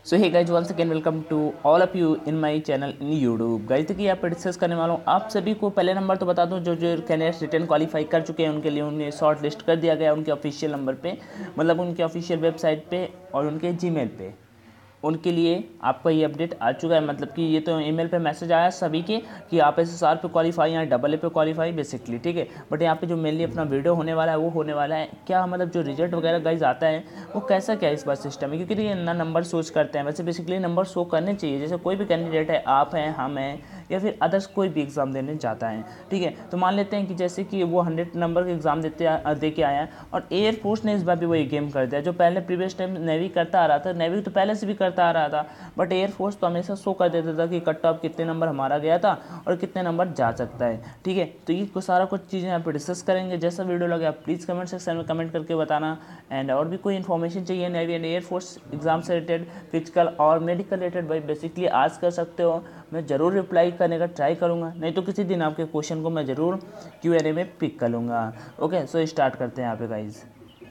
So hey guys once again welcome to all of you in my channel in YouTube. Guys देखिए यहाँ पर discuss करने वाला हूँ आप सभी को। पहले नंबर तो बता दूँ, जो जो कैंडिडेट्स रिटर्न क्वालिफाई कर चुके हैं उनके लिए उन्हें शॉर्ट लिस्ट कर दिया गया उनके ऑफिशियल नंबर पे, मतलब उनके ऑफिशियल वेबसाइट पे और उनके जीमेल पे। उनके लिए आपका ये अपडेट आ चुका है, मतलब कि ये तो ईमेल पे मैसेज आया सभी के कि आप SSR पे क्वालिफाई या AA पे क्वालिफाई बेसिकली, ठीक है। बट यहाँ पे जो मेनली अपना वीडियो होने वाला है वो होने वाला है क्या, मतलब जो रिजल्ट वगैरह गाइज आता है वो कैसा क्या इस बार सिस्टम है, क्योंकि ये ना नंबर शोज करते हैं। वैसे बेसिकली नंबर शो करने चाहिए, जैसे कोई भी कैंडिडेट है, आप हैं, हम हैं, या फिर अदर्स कोई भी एग्ज़ाम देने जाता है, ठीक है। तो मान लेते हैं कि जैसे कि वो 100 नंबर का एग्ज़ाम दे के आया है और एयरफोर्स ने इस बार भी वही गेम कर दिया जो पहले प्रीवियस टाइम नेवी करता आ रहा था। नेवी तो पहले से भी करता आ रहा था, बट एयरफोर्स तो हमेशा शो कर देता था कि कट ऑफ कितने नंबर हमारा गया था और कितने नंबर जा सकता है, ठीक है। तो ये सारा कुछ चीज़ें यहाँ पे डिस्कस करेंगे। जैसा वीडियो लगे आप प्लीज़ कमेंट सेक्शन में कमेंट करके बताना। एंड और भी कोई इन्फॉर्मेशन चाहिए नेवी एंड एयरफोर्स एग्जाम से रिलेटेड, फिजिकल और मेडिकल रिलेटेड, भाई बेसिकली आज कर सकते हो। मैं ज़रूर रिप्लाई करने का ट्राई करूँगा, नहीं तो किसी दिन आपके क्वेश्चन को मैं ज़रूर Q&A में पिक कर लूँगा। ओके, सो स्टार्ट करते हैं यहाँ पे गाइज।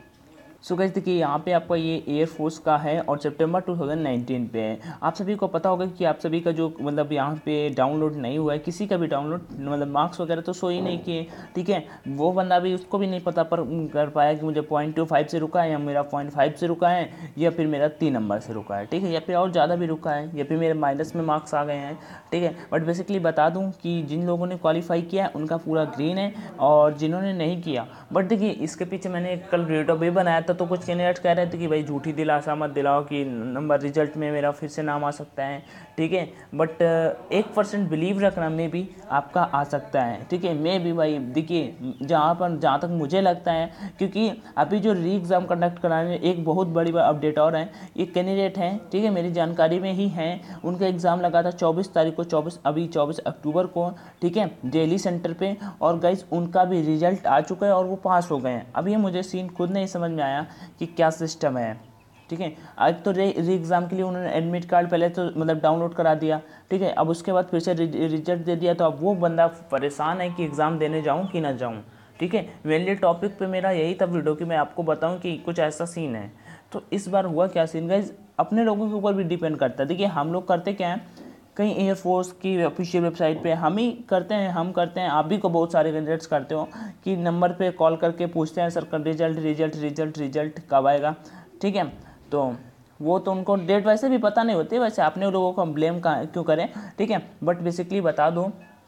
सो गाइस देखिए यहाँ पे आपका ये एयरफोर्स का है और सितंबर 2019 पे है। आप सभी को पता होगा कि आप सभी का जो मतलब यहाँ पे डाउनलोड नहीं हुआ है, किसी का भी डाउनलोड, मतलब मार्क्स वगैरह तो शो ही नहीं किए, ठीक है। वो बंदा भी, उसको भी नहीं पता पर कर पाया कि मुझे 0.25 से रुका है या मेरा 0.5 से रुका है या फिर मेरा 3 नंबर से रुका है, ठीक है, या फिर और ज़्यादा भी रुका है या फिर मेरे माइनस में मार्क्स आ गए हैं, ठीक है। बट बेसिकली बता दूँ कि जिन लोगों ने क्वालिफाई किया है उनका पूरा ग्रीन है और जिन्होंने नहीं किया, बट देखिए इसके पीछे मैंने कल वीडियो भी बनाया था, तो कुछ कैंडिडेट्स कह रहे थे कि भाई झूठी दिलासा मत दिलाओ कि नंबर रिजल्ट में मेरा फिर से नाम आ सकता है, ठीक है। बट 1% बिलीव रखना, में भी आपका आ सकता है, ठीक है। मैं भी भाई देखिए जहाँ तक मुझे लगता है, क्योंकि अभी जो री एग्ज़ाम कंडक्ट कराने एक बहुत बड़ी अपडेट और है, ये कैंडिडेट हैं, ठीक है, मेरी जानकारी में ही हैं। उनका एग्ज़ाम लगा था 24 तारीख को, 24 अक्टूबर को, ठीक है, दिल्ली सेंटर पे। और गाइज उनका भी रिजल्ट आ चुका है और वो पास हो गए हैं। अब ये मुझे सीन खुद नहीं समझ में आया कि क्या सिस्टम है, ठीक है। आज तो री एग्ज़ाम के लिए उन्होंने एडमिट कार्ड पहले तो मतलब डाउनलोड करा दिया, ठीक है। अब उसके बाद फिर से रिजल्ट दे दिया, तो अब वो बंदा परेशान है कि एग्ज़ाम देने जाऊँ कि ना जाऊँ, ठीक है। मेनली टॉपिक पे मेरा यही था वीडियो कि मैं आपको बताऊँ कि कुछ ऐसा सीन है। तो इस बार हुआ क्या सीन गाइज, अपने लोगों के ऊपर भी डिपेंड करता है। देखिए हम लोग करते क्या हैं, कहीं एयरफोर्स की ऑफिशियल वेबसाइट पे हम ही करते हैं, हम करते हैं, आप भी को बहुत सारे कैंडिडेट्स करते हो कि नंबर पे कॉल करके पूछते हैं सर का रिजल्ट कब आएगा, ठीक है। तो वो तो उनको डेट वैसे भी पता नहीं होती, वैसे अपने लोगों को हम ब्लेम क्यों करें, ठीक है। बट बेसिकली बता दूं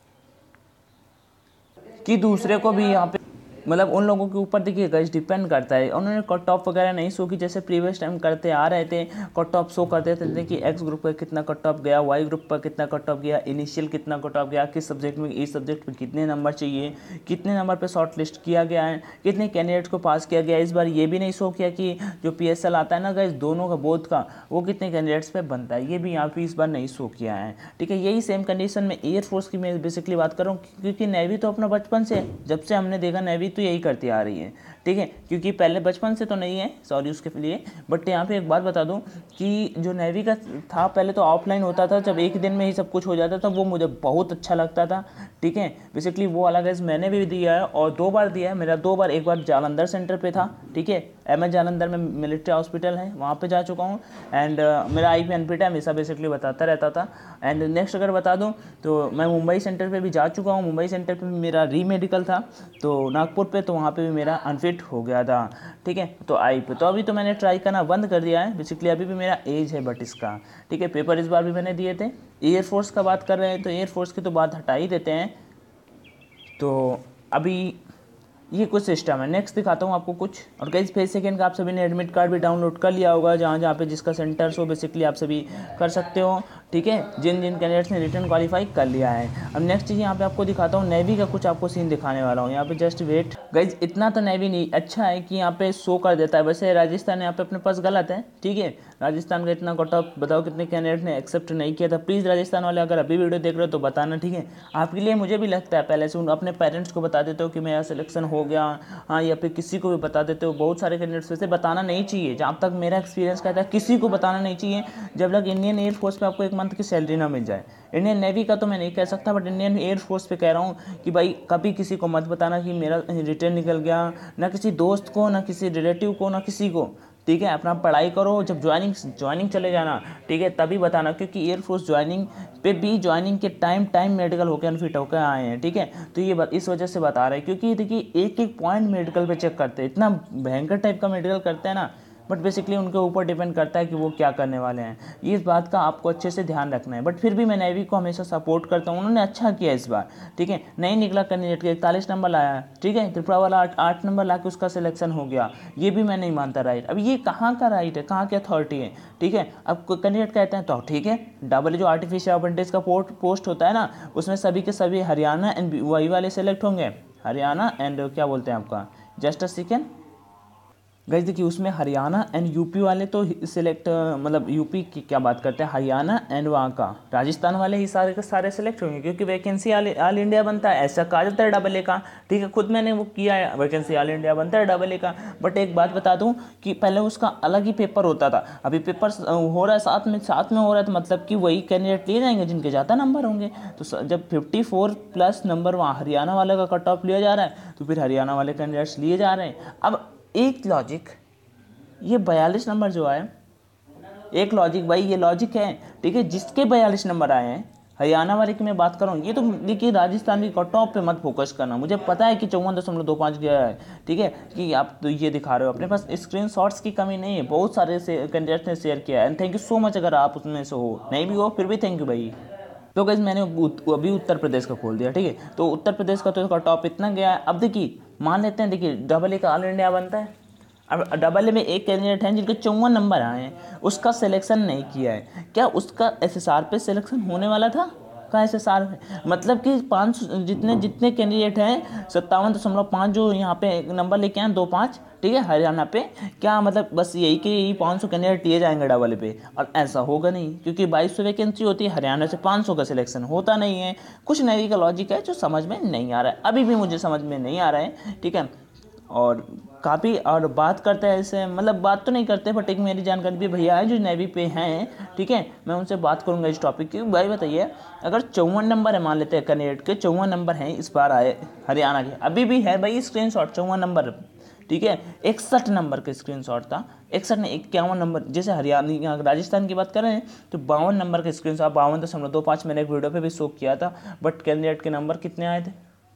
कि दूसरे को भी यहाँ पे, मतलब उन लोगों के ऊपर देखिए गाइस डिपेंड करता है। उन्होंने कट ऑफ वगैरह नहीं शो की, जैसे प्रीवियस टाइम करते आ रहे थे, कट ऑफ शो करते थे कि एक्स ग्रुप पर कितना कट ऑफ गया, वाई ग्रुप पर कितना कट ऑफ गया, इनिशियल कितना कट ऑफ गया, किस सब्जेक्ट में, इस सब्जेक्ट में कितने नंबर चाहिए, कितने नंबर पर शॉर्ट लिस्ट किया गया है, कितने कैंडिडेट को पास किया गया। इस बार ये भी नहीं शो किया कि जो PSL आता है ना गाइस दोनों का, बोथ का, वो कितने कैंडिडेट्स पे बनता है, ये भी यहाँ पे इस बार नहीं शो किया है, ठीक है। यही सेम कंडीशन में एयरफोर्स की मैं बेसिकली बात कर रहा हूँ, क्योंकि नेवी तो अपना बचपन से, जब से हमने देखा नेवी तो यही करती आ रही है, ठीक है। क्योंकि पहले बचपन से तो नहीं है, सॉरी उसके लिए। बट यहाँ पे एक बात बता दूं कि जो नेवी का था पहले तो ऑफलाइन होता था, जब एक दिन में ही सब कुछ हो जाता था, वो मुझे बहुत अच्छा लगता था, ठीक है। बेसिकली वो अलग है, मैंने भी दिया है और 2 बार दिया है मेरा, 2 बार, एक बार जालंधर सेंटर पे था, ठीक है, MS जालंधर में मिलिट्री हॉस्पिटल है, वहाँ पे जा चुका हूँ। एंड मेरा IPNPT हमेशा बेसिकली बताता रहता था। एंड नेक्स्ट अगर बता दूँ तो मैं मुंबई सेंटर पे भी जा चुका हूँ। मुंबई सेंटर पे मेरा री मेडिकल था, तो नागपुर पे, तो वहाँ पे भी मेरा अनफिट हो गया था, ठीक है। तो आई पे तो अभी तो मैंने ट्राई करना बंद कर दिया है, बेसिकली अभी भी मेरा एज है बट इसका, ठीक है। पेपर इस बार भी मैंने दिए थे। एयरफोर्स का बात कर रहे हैं तो एयरफोर्स की तो बात हटा ही देते हैं। तो अभी ये कुछ सिस्टम है। नेक्स्ट दिखाता हूँ आपको कुछ। और कई फेज सेकेंड का आप सभी ने एडमिट कार्ड भी डाउनलोड कर लिया होगा, जहाँ जहाँ पे जिसका सेंटर्स हो बेसिकली आप सभी कर सकते हो, ठीक है, जिन जिन कैंडिडेट्स ने रिटर्न क्वालिफाई कर लिया है। अब नेक्स्ट चीज़ यहाँ पे आपको दिखाता हूँ, नेवी का कुछ आपको सीन दिखाने वाला हूँ। यहाँ पे जस्ट वेट गाइज, इतना तो नेवी नहीं अच्छा है कि यहाँ पे शो कर देता है। वैसे राजस्थान यहाँ पे अपने पास गलत है, ठीक है। राजस्थान का इतना कट ऑफ बताओ कितने कैंडिडेट ने एक्सेप्ट नहीं किया था। प्लीज़ राजस्थान वाले अगर अभी वीडियो देख रहे हो तो बताना, ठीक है। आपके लिए मुझे भी लगता है, पहले से अपने पेरेंट्स को बता देते हो कि मेरा सिलेक्शन हो गया, हाँ, या फिर किसी को भी बता देते हो। बहुत सारे कैंडिडेट्स वैसे बताना नहीं चाहिए, जहाँ तक मेरा एक्सपीरियंस कहता है किसी को बताना नहीं चाहिए जब तक इंडियन एयरफोर्स पे आपको 1 मंथ की सैलरी ना मिल जाए। इंडियन नेवी का तो मैं नहीं कह सकता, बट इंडियन एयरफोर्स पे कह रहा हूँ कि भाई कभी किसी को मत बताना कि मेरा रिटर्न निकल गया, ना किसी दोस्त को, ना किसी रिलेटिव को, ना किसी को, ठीक है, अपना पढ़ाई करो, जब ज्वाइनिंग चले जाना, ठीक है, तभी बताना, क्योंकि एयरफोर्स ज्वाइनिंग पे भी ज्वाइनिंग के टाइम मेडिकल होकर अनफिट होकर आए हैं, ठीक है। तो ये इस वजह से बता रहे हैं, क्योंकि देखिए एक एक पॉइंट मेडिकल पे चेक करते हैं, इतना भयंकर टाइप का मेडिकल करते हैं ना, बट बेसिकली उनके ऊपर डिपेंड करता है कि वो क्या करने वाले हैं। ये इस बात का आपको अच्छे से ध्यान रखना है। बट फिर भी मैं नेवी को हमेशा सपोर्ट करता हूँ, उन्होंने अच्छा किया इस बार, ठीक है। नहीं निकला कैंडिडेट के 41 नंबर लाया, ठीक है, त्रिपुरा वाला 8 नंबर ला के उसका सिलेक्शन हो गया, ये भी मैं नहीं मानता राइट। अब ये कहाँ का राइट है, कहाँ की अथॉरिटी है, ठीक है। अब कोई कैंडिडेट कहते हैं तो ठीक है, डबल जो आर्टिफिशियल अप्रेंटिस का पोस्ट होता है ना, उसमें सभी के सभी हरियाणा एंड वही वाले सेलेक्ट होंगे, हरियाणा एंड क्या बोलते हैं आपका, जस्ट अ सेकेंड गाइस, देखिए उसमें हरियाणा एंड यूपी वाले तो सिलेक्ट, मतलब यूपी की क्या बात करते हैं, हरियाणा एंड वहाँ का राजस्थान वाले ही सारे के सारे सिलेक्ट होंगे, क्योंकि वैकेंसी ऑल इंडिया बनता है, ऐसा कहा जाता है डबल ए का, ठीक है। खुद मैंने वो किया है, वैकेंसी ऑल इंडिया बनता है डबल ए का। बट एक बात बता दूं कि पहले उसका अलग ही पेपर होता था, अभी पेपर हो रहा है साथ में हो रहा है, तो मतलब कि वही कैंडिडेट लिए जाएंगे जिनके ज़्यादा नंबर होंगे। तो जब 54+ नंबर वहाँ हरियाणा वाले का कट ऑफ लिया जा रहा है, तो फिर हरियाणा वाले कैंडिडेट्स लिए जा रहे हैं। अब एक लॉजिक, ये 42 नंबर जो आए, एक लॉजिक भाई, ये लॉजिक है, ठीक है। जिसके 42 नंबर आए हैं, हरियाणा वाले की मैं बात कर रहा हूँ, ये तो देखिए राजस्थान की कट ऑफ पे मत फोकस करना। मुझे पता है कि 54.25 गया है, ठीक है, कि आप तो ये दिखा रहे हो, अपने पास स्क्रीनशॉट्स की कमी नहीं है, बहुत सारे से कैंडिडेट्स ने शेयर किया है, and thank you so much. अगर आप उसमें से हो, नहीं भी हो फिर भी थैंक यू भाई। तो गाइस मैंने अभी उत्तर प्रदेश का खोल दिया, ठीक है। तो उत्तर प्रदेश का तो कट ऑफ इतना गया है। अब देखिए मान लेते हैं, देखिए डबल ए का ऑल इंडिया बनता है, अब डबल ए में एक कैंडिडेट हैं जिनके 54 नंबर आए हैं, उसका सिलेक्शन नहीं किया है, क्या उसका एसएसआर पे सिलेक्शन होने वाला था? का एसएसआर है, मतलब कि 500 जितने जितने कैंडिडेट हैं, 57.5 जो यहाँ पे नंबर लेके आए 25, ठीक है, हरियाणा पे, क्या मतलब बस यही कि यही 500 कैंडिडेट लिए जाएंगे डबल ए पे? और ऐसा होगा नहीं, क्योंकि 2200 वैकेंसी होती है, हरियाणा से 500 का सिलेक्शन होता नहीं है। कुछ नेवी का लॉजिक है जो समझ में नहीं आ रहा है, अभी भी मुझे समझ में नहीं आ रहा है, ठीक है। और काफ़ी और बात करते हैं ऐसे, मतलब बात तो नहीं करते, बट एक मेरी जानकारी भी भैया है जो नेवी पे हैं, ठीक है, मैं उनसे बात करूंगा इस टॉपिक की। भाई बताइए, अगर 54 नंबर है, मान लेते हैं कैंडिडेट के 54 नंबर हैं इस बार आए हरियाणा के, अभी भी है भाई स्क्रीनशॉट 54 नंबर, ठीक है। 61 नंबर का स्क्रीनशॉट था, 61 ने 51 नंबर, जैसे हरियाणा राजस्थान की बात कर रहे हैं तो 52 नंबर का स्क्रीनशॉट, 52.25 मैंने एक वीडियो पे भी शो किया था। बट कैंडिडेट के नंबर कितने आए थे,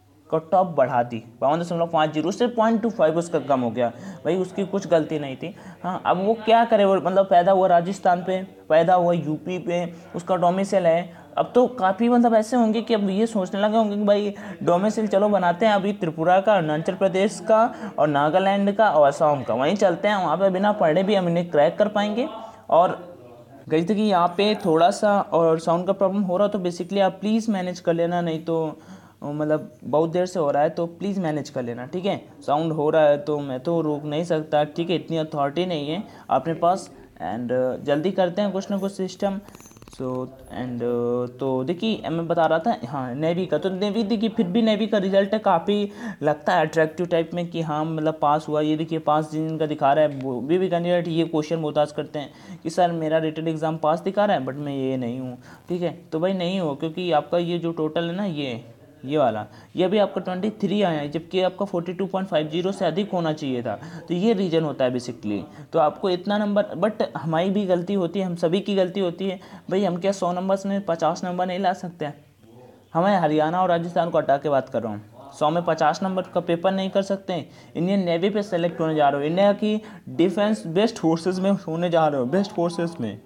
कट ऑफ बढ़ा दी 52.50 से 0.25 उसका कम हो गया। भाई उसकी कुछ गलती नहीं थी। हाँ, अब वो क्या करे, वो मतलब पैदा हुआ राजस्थान पे, पैदा हुआ यूपी पे, उसका डोमिसाइल है। अब तो काफ़ी मतलब ऐसे होंगे कि अब ये सोचने लगे होंगे कि भाई डोमिसाइल चलो बनाते हैं अभी त्रिपुरा का, अरुणाचल प्रदेश का और नागालैंड का और असम का, वहीं चलते हैं, वहाँ पे बिना पढ़े भी हम इन्हें क्रैक कर पाएंगे। और गई थी कि यहाँ पे थोड़ा सा और साउंड का प्रॉब्लम हो रहा, तो बेसिकली आप प्लीज़ मैनेज कर लेना, नहीं तो मतलब बहुत देर से हो रहा है, तो प्लीज़ मैनेज कर लेना, ठीक है। साउंड हो रहा है तो मैं तो रोक नहीं सकता, ठीक है, इतनी अथॉरिटी नहीं है अपने पास। एंड जल्दी करते हैं कुछ ना कुछ सिस्टम। सो एंड तो देखिए मैं बता रहा था, हाँ नेवी का, तो नेवी देखिए फिर भी नेवी का रिजल्ट है काफ़ी लगता है अट्रैक्टिव टाइप में कि हाँ मतलब पास हुआ। ये देखिए 5 जिनका दिखा रहा है, वो भी कैंडिडेट ये क्वेश्चन मुहताज करते हैं कि सर मेरा रिटन एग्ज़ाम पास दिखा रहा है बट मैं ये नहीं हूँ, ठीक है। तो भाई नहीं हो, क्योंकि आपका ये जो टोटल है ना, ये वाला, ये भी आपका 23 आया है, जबकि आपका 42.50 से अधिक होना चाहिए था। तो ये रीज़न होता है बेसिकली, तो आपको इतना नंबर, बट हमारी भी गलती होती है, हम सभी की गलती होती है भाई। हम क्या 100 नंबर में 50 नंबर नहीं ला सकते हैं? हमें हरियाणा और राजस्थान को हटा के बात कर रहा हूँ, 100 में 50 नंबर का पेपर नहीं कर सकते हैं। इंडियन नेवी पे सेलेक्ट होने जा रहे हो, इंडिया की डिफेंस बेस्ट फोर्सेज में होने जा रहे हो, बेस्ट फोर्सेज में।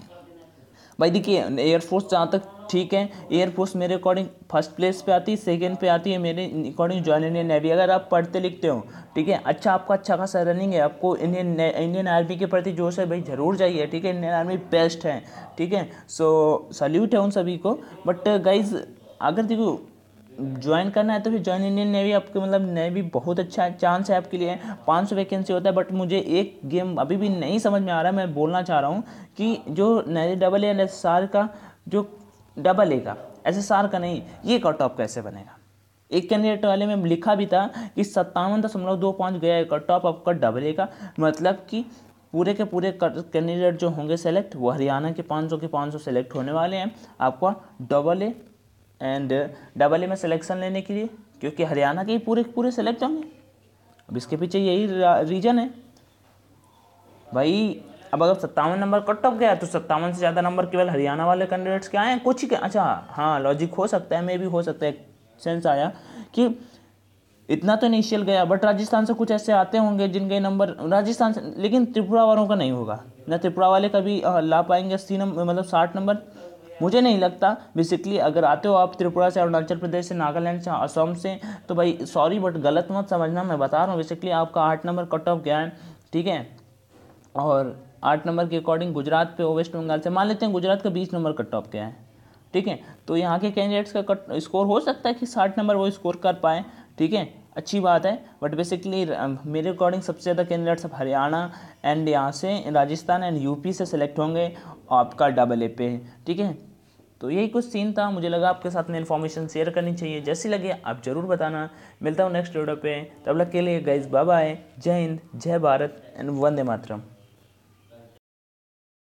भाई देखिए एयरफोर्स जहाँ तक ठीक है, एयरफोर्स मेरे अकॉर्डिंग फर्स्ट प्लेस पे आती है, सेकंड पे आती है मेरे अकॉर्डिंग जॉइन इंडियन नेवी। अगर आप पढ़ते लिखते हो, ठीक है, अच्छा आपका अच्छा खासा रनिंग है, आपको इंडियन आर्मी के प्रति जोश है, भाई ज़रूर जाइए, ठीक है। इंडियन आर्मी बेस्ट है, ठीक है। सो सल्यूट है उन सभी को। बट गाइज अगर देखो ज्वाइन करना है तो फिर ज्वाइन इंडियन नेवी, आपके मतलब नेवी बहुत अच्छा चांस है आपके लिए। 500 वैकेंसी होता है, बट मुझे एक गेम अभी भी नहीं समझ में आ रहा है, मैं बोलना चाह रहा हूँ कि जो डबल ए एस आर का, जो डबल ए का एसएसआर का नहीं, ये कट ऑफ कैसे बनेगा? एक कैंडिडेट वाले में लिखा भी था कि 57.25 गया है कट ऑफ आपका डबल ए का, मतलब कि पूरे के पूरे कैंडिडेट जो होंगे सेलेक्ट, वो हरियाणा के 500 सेलेक्ट होने वाले हैं आपका double A and double A में सिलेक्शन लेने के लिए, क्योंकि हरियाणा के ही पूरे पूरे सेलेक्ट होंगे। अब इसके पीछे यही रीज़न है। भाई अब अगर 57 नंबर कट ऑफ गया तो 57 से ज़्यादा नंबर केवल हरियाणा वाले कैंडिडेट्स के आए हैं, कुछ ही के। अच्छा हाँ, लॉजिक हो सकता है, मे भी हो सकता है, सेंस आया कि इतना तो इनिशियल गया, बट राजस्थान से कुछ ऐसे आते होंगे जिनके नंबर राजस्थान से, लेकिन त्रिपुरा वालों का नहीं होगा ना, त्रिपुरा वाले कभी ला पाएंगे 80 नंबर, मतलब 60 नंबर, मुझे नहीं लगता। बेसिकली अगर आते हो आप त्रिपुरा से, अरुणाचल प्रदेश से, नागालैंड से, असम से, तो भाई सॉरी बट गलत मत समझना, मैं बता रहा हूँ बेसिकली आपका 8 नंबर कट ऑफ गया है, ठीक है। और 8 नंबर के अकॉर्डिंग गुजरात पे, वेस्ट बंगाल से मान लेते हैं गुजरात का 20 नंबर कट ऑफ गया है, ठीक है। तो यहाँ के कैंडिडेट्स का कट स्कोर हो सकता है कि 60 नंबर वो स्कोर कर पाए, ठीक है, अच्छी बात है। बट बेसिकली मेरे अकॉर्डिंग सबसे ज़्यादा कैंडिडेट्स अब हरियाणा एंड यहाँ से राजस्थान एंड यूपी से सिलेक्ट होंगे आपका AA पे, ठीक है। तो यही कुछ सीन था, मुझे लगा आपके साथ में इन्फॉर्मेशन शेयर करनी चाहिए, जैसी लगे आप ज़रूर बताना। मिलता हूँ नेक्स्ट वीडियो पे, तब तक के लिए गाइस बाय बाय, जय हिंद, जय भारत एंड वंदे मातरम।